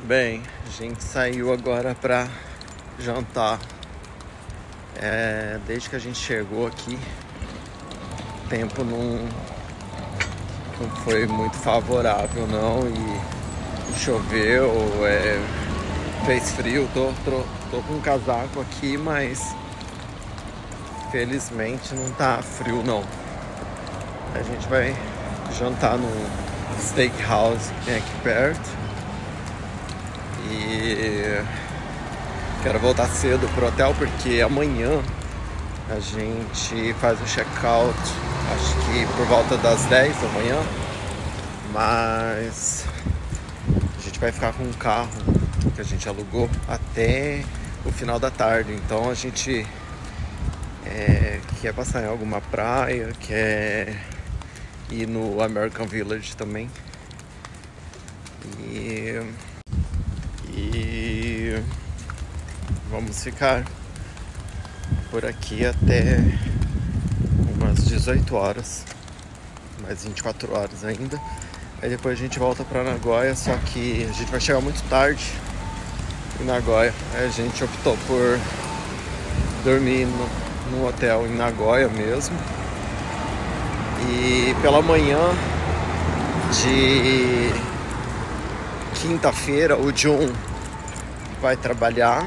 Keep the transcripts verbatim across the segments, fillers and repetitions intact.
Bem, a gente saiu agora pra jantar. É, desde que a gente chegou aqui, o tempo não, não foi muito favorável não, e choveu, é, fez frio, tô, tô, tô com um casaco aqui, mas felizmente não tá frio não. A gente vai jantar no steakhouse que tem aqui perto. E quero voltar cedo pro hotel porque amanhã a gente faz o check-out, acho que por volta das dez da manhã. Mas a gente vai ficar com um carro que a gente alugou até o final da tarde. Então a gente é, quer passar em alguma praia, quer ir no American Village também. E... E vamos ficar por aqui até umas dezoito horas, mais vinte e quatro horas ainda. Aí depois a gente volta para Nagoya, só que a gente vai chegar muito tarde em Nagoya. Aí a gente optou por dormir no, no hotel em Nagoya mesmo. E pela manhã de quinta-feira o John vai trabalhar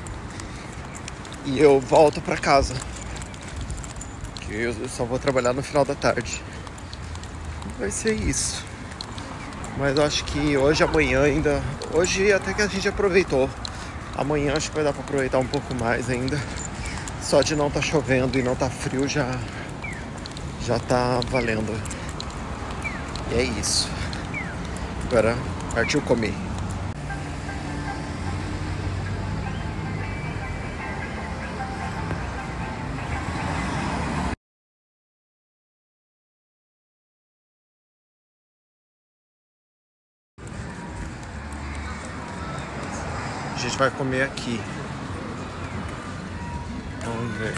e eu volto pra casa, que eu só vou trabalhar no final da tarde. Vai ser isso. Mas eu acho que hoje, amanhã ainda... Hoje até que a gente aproveitou. Amanhã acho que vai dar pra aproveitar um pouco mais ainda. Só de não tá chovendo e não tá frio já, já tá valendo. E é isso. Agora partiu comer. A gente vai comer aqui. Vamos ver.